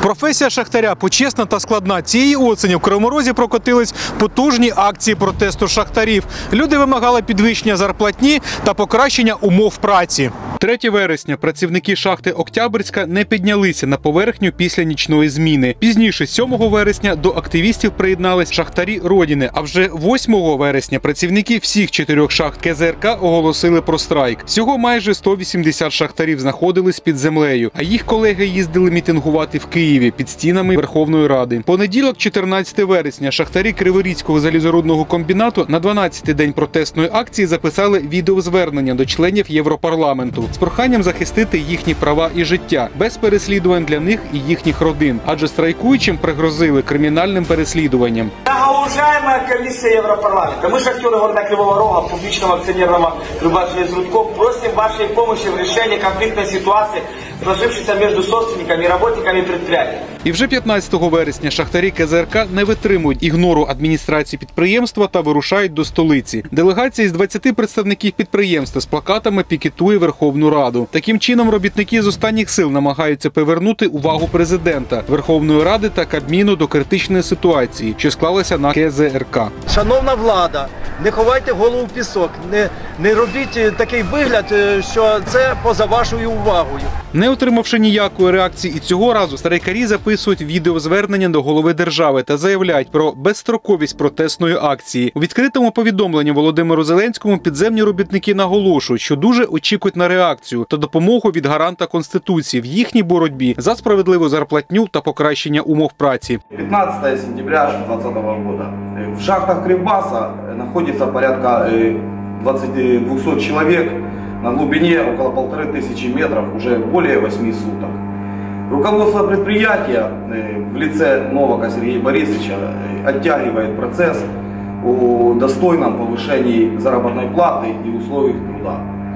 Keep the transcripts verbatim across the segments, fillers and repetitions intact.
Професія шахтаря почесна та складна. Цієї осені в Кривому Розі прокотились потужні акції протесту шахтарів. Люди вимагали підвищення зарплатні та покращення умов праці. третього вересня працівники шахти Октябрьська не піднялися на поверхню після нічної зміни. Пізніше, сьомого вересня, до активістів приєднались шахтарі Родини. А вже восьмого вересня працівники всіх чотирьох шахт ке зе ер ка оголосили про страйк. Всього майже сто вісімдесят шахтарів знаходились під землею, а їх колеги їздили мітингувати в Києві під стінами Верховної Ради. Понеділок, чотирнадцятого вересня, шахтарі Криворізького залізорудного комбінату на дванадцятий день протестної акції записали відеозвернення до членів Європарламенту з проханням захистити їхні права і життя, без переслідувань для них і їхніх родин, адже страйкуючим пригрозили кримінальним переслідуванням. Уважаемая комиссия Европарламента, мы шахтеры города Кривого Рога, публичного акционерного Рыбачьего просим вашей помощи в решении конфликтной ситуации, сложившейся между собственниками и работниками предприятия. І вже п'ятнадцятого вересня шахтарі ке зе ер ка не витримують ігнору адміністрації підприємства та вирушають до столиці. Делегація з двадцяти представників підприємства з плакатами пікетує Верховну Раду. Таким чином, робітники з останніх сил намагаються привернути увагу президента, Верховної Ради та Кабміну до критичної ситуації, що склалася на ке зе ер ка. Шановна влада, не ховайте голову в пісок, не, не робіть такий вигляд, що це поза вашою увагою. Не отримавши ніякої реакції і цього разу, страйкарі записують відеозвернення до голови держави та заявляють про безстроковість протестної акції. У відкритому повідомленні Володимиру Зеленському підземні робітники наголошують, що дуже очікують на реакцію та допомогу від гаранта Конституції в їхній боротьбі за справедливу зарплатню та покращення умов праці. пятнадцатого сентября две тысячи двадцатого года в шахтах Кривбаса находится порядка двухсот человек на глубине около полторы тысячи метров уже более восьми суток. Руководство предприятия в лице Новака Сергея Борисовича оттягивает процесс о достойном повышении заработной платы и условий труда.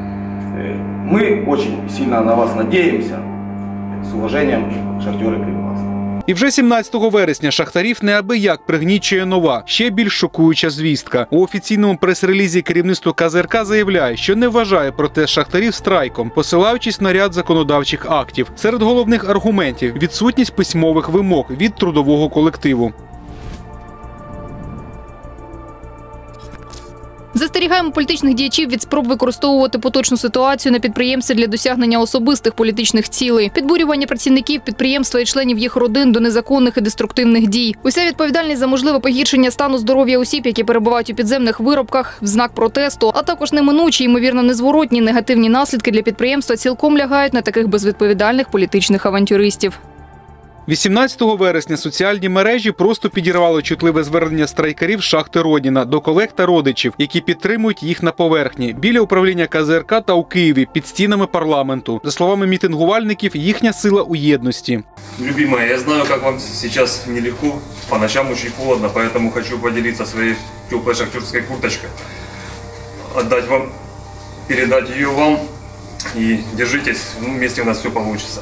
Мы очень сильно на вас надеемся. С уважением, шахтеры Кривбаса. І вже сімнадцятого вересня шахтарів неабияк пригнічує нова, ще більш шокуюча звістка. У офіційному прес-релізі керівництво ка зе ер ка заявляє, що не вважає протест шахтарів страйком, посилаючись на ряд законодавчих актів. Серед головних аргументів – відсутність письмових вимог від трудового колективу. Застерігаємо політичних діячів від спроб використовувати поточну ситуацію на підприємстві для досягнення особистих політичних цілей, підбурювання працівників підприємства і членів їх родин до незаконних і деструктивних дій. Уся відповідальність за можливе погіршення стану здоров'я осіб, які перебувають у підземних виробках, в знак протесту, а також неминучі, ймовірно, незворотні негативні наслідки для підприємства цілком лягають на таких безвідповідальних політичних авантюристів. вісімнадцятого вересня соціальні мережі просто підірвали чутливе звернення страйкарів шахти Родина до колег та родичів, які підтримують їх на поверхні, біля управління ка зе ер ка та у Києві, під стінами парламенту. За словами мітингувальників, їхня сила у єдності. Любимая, я знаю, как вам сейчас нелегко, по ночам очень холодно, поэтому хочу поделиться своей теплой шахтерской курточкой, отдать вам, передать ее вам и держитесь, ну, вместе у нас все получится.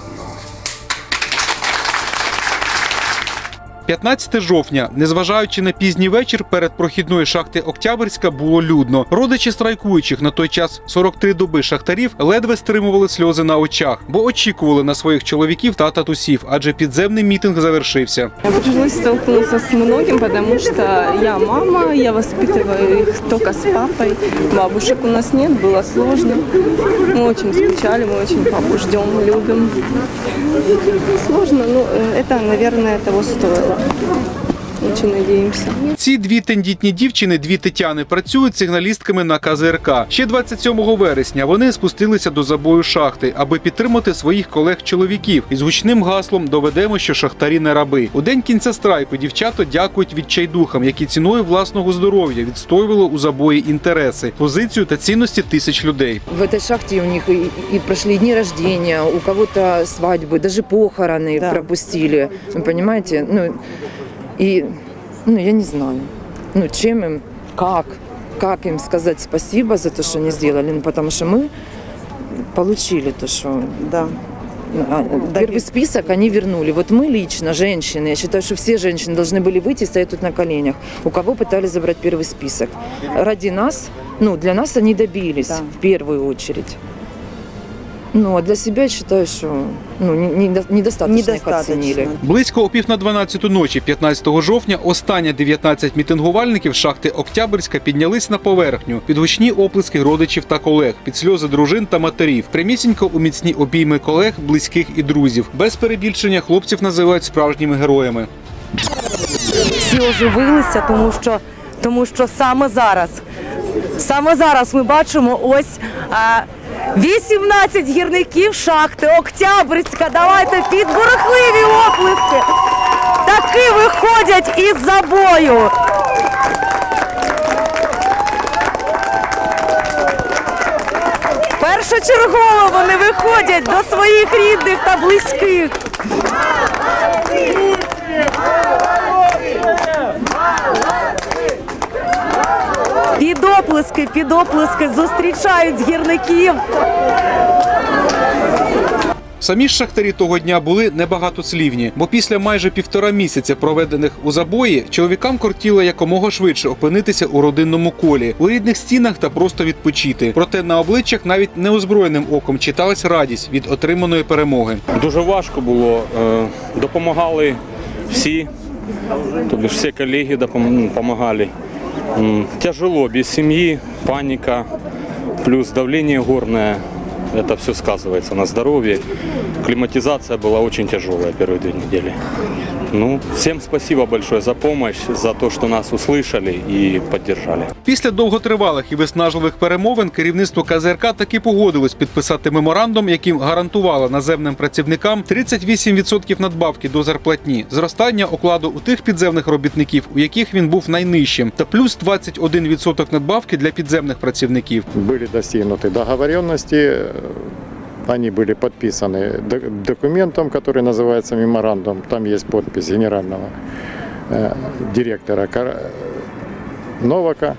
п'ятнадцятого жовтня, незважаючи на пізній вечір, перед прохідною шахти Октябрьська було людно. Родичі страйкуючих на той час сорок три доби шахтарів ледве стримували сльози на очах, бо очікували на своїх чоловіків та татусів, адже підземний мітинг завершився. Пришлось столкнуться з многим, тому що я мама, я воспитываю їх тільки з папою. Бабушек у нас нет, було складно. Ми дуже скучали, ми дуже папу ждемо, любимо. Сложно, но это, наверное, того стоило. Очень надеемся. Ці дві тендітні дівчини, дві Тетяни, працюють сигналістками на ка зе ер ка. Ще двадцять сьомого вересня вони спустилися до забою шахти, аби підтримати своїх колег-чоловіків із гучним гаслом «Доведемо, що шахтарі не раби». У день кінця страйку дівчата дякують відчайдухам, які ціною власного здоров'я відстоювали у забої інтереси, позицію та цінності тисяч людей. В цій шахті у них і, і пройшли дні народження, у кого-то свадьби, навіть похорони да. пропустили. Ви розумієте? Ну, и, ну, я не знаю, ну, чем им, как, как им сказать спасибо за то, что они сделали, ну, потому что мы получили то, что, да, первый список они вернули. Вот мы лично, женщины, я считаю, что все женщины должны были выйти и стоять тут на коленях, у кого пытались забрать первый список. Ради нас, ну, для нас они добились, да. в первую очередь. Ну, а для себя считаю, что ну, не- не- недостаточно, их Недостаточно. оценили. Близько о пів на дванадцяту ночі, п'ятнадцятого жовтня, останні дев'ятнадцять мітингувальників шахти Октябрьська піднялись на поверхню під гучні оплески родичів та колег, під сльози дружин та матерів, прямісінько у міцні обійми колег, близьких і друзів. Без перебільшення хлопців називають справжніми героями. Всі оживилися, тому що, тому що саме зараз, саме зараз ми бачимо ось а, вісімнадцять гірників шахти Октябрьська. Давайте під бурхливі оплески. Таки виходять із забою. Першочергово вони виходять до своїх рідних та близьких. Під оплески, під оплески зустрічають гірників. Самі ж шахтарі того дня були небагатослівні, бо після майже півтора місяця, проведених у забої, чоловікам кортіло якомога швидше опинитися у родинному колі, у рідних стінах та просто відпочити. Проте на обличчях навіть неозброєним оком читалась радість від отриманої перемоги. Дуже важко було, е, допомагали всі, тобто всі колеги допомагали. М, Тяжело, без сім'ї, паніка, плюс давление горное. Это все сказывается на здоровье. Климатизация была очень тяжелая первые две недели. Ну, всем спасибо большое за помощь, за то, что нас услышали и поддержали. Після довготривалих і виснажливих перемовин керівництво ка зе ер ка таки погодилось підписати меморандум, яким гарантувало наземним працівникам тридцять вісім відсотків надбавки до зарплатні, зростання окладу у тих підземних робітників, у яких він був найнижчим, та плюс двадцять один відсоток надбавки для підземних працівників. Были достигнуты договоренности, они были подписаны д- документом, который называется меморандум. Там есть подпись генерального э, директора Кар- Новака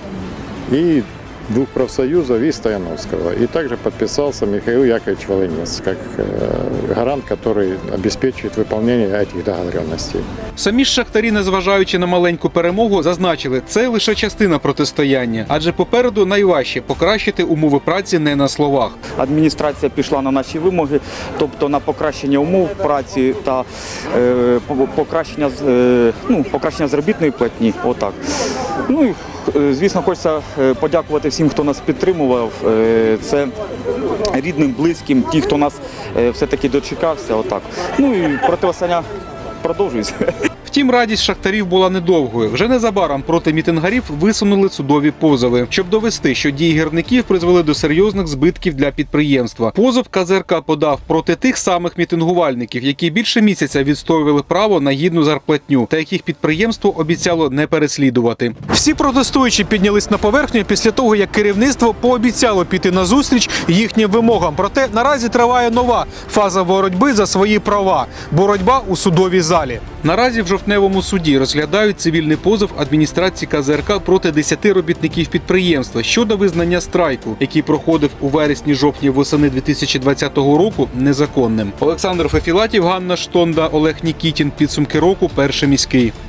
и двух профсоюзов и Стояновского. И также подписался Михаил Яковлевич Волынец, как э, гарант, который обеспечивает выполнение этих договоренностей. Самі ж шахтарі, незважаючи на маленьку перемогу, зазначили, це лише частина протистояння, адже попереду найважче покращити умови праці не на словах. Адміністрація пішла на наші вимоги, тобто на покращення умов праці та е, по- покращення, з- е, ну, покращення заробітної платні. Отак. Ну і, е, звісно, хочеться е, подякувати всім, хто нас підтримував. Е, Це рідним, близьким, ті, хто нас е, все-таки дочекався. Отак. Ну і протистояння продовжується. Втім, радість шахтарів була недовгою. Вже незабаром проти мітингарів висунули судові позови, щоб довести, що дії гірників призвели до серйозних збитків для підприємства. Позов ка зе ер ка подав проти тих самих мітингувальників, які більше місяця відстоювали право на гідну зарплатню, та яких підприємство обіцяло не переслідувати. Всі протестуючі піднялись на поверхню після того, як керівництво пообіцяло піти на зустріч їхнім вимогам. Проте наразі триває нова фаза боротьби за свої права – боротьба у судовій залі. Наразі в жовтневому суді розглядають цивільний позов адміністрації ка зе ер ка проти десяти робітників підприємства щодо визнання страйку, який проходив у вересні-жовтні восени дві тисячі двадцятого року, незаконним. Олександр Фефілатів, Ганна Штонда, Олег Нікітін. Підсумки року. Перший міський.